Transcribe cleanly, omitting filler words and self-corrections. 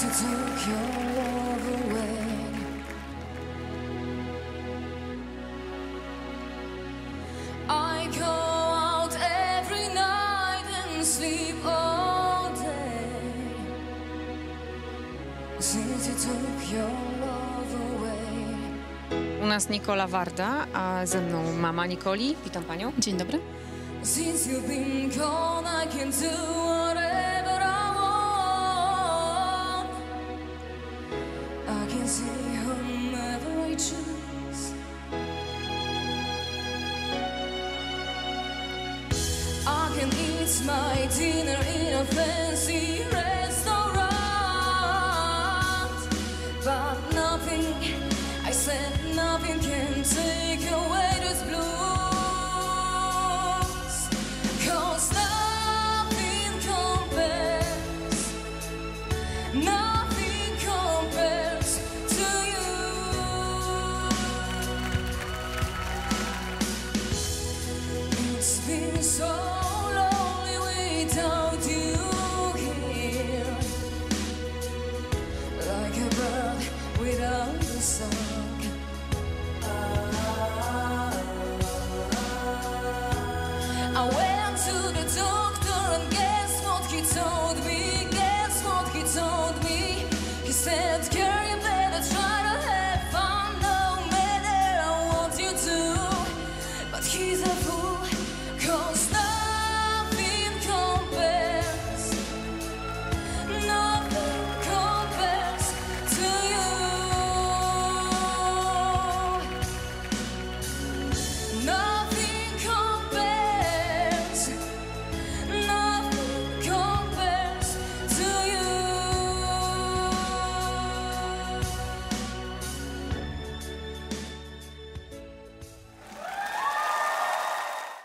you took your love away. I go out every night and sleep all day since you took your love away. U nas Nikola Warda, a ze mną mama Nikoli. Witam panią. Dzień dobry. Since you've been gone, I can do whatever I want. I can see whomever I choose. I can eat my dinner in a fancy restaurant, but nothing, I said nothing can take away this blues. Nothing compares to you. It's been so lonely without you here, like a bird without the song. I went to the doctor and guess what he told me? He said, girl, you better try